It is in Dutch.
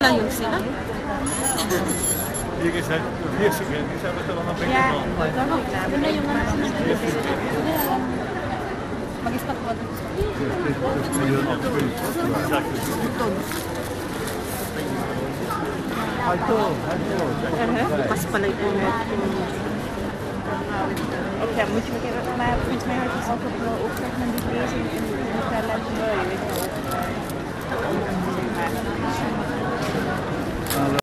lang yung sila? Hier is het, hier zijn we er dan een beetje van. Doon na yung mag-stop ba? Bukas pala yung Ja, moet je meteen, maar volgens mij had je altijd wel opgezet met die lezing en die laten je weet je wel.